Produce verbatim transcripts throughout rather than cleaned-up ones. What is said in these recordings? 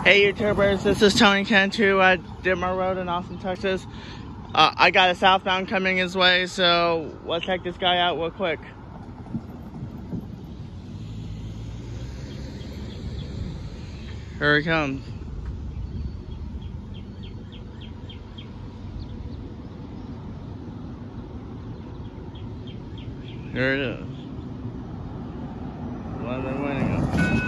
Hey YouTubers, this is Tony Cantu at Dittmar Road in Austin, Texas. Uh, I got a southbound coming his way, so let's check this guy out real quick. Here he comes. Here it is. What am I waiting on?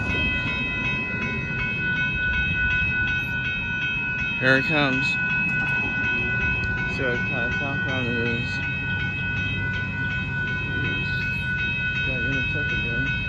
Here it comes. See what kind of southbound it is. Got Union Pacific again.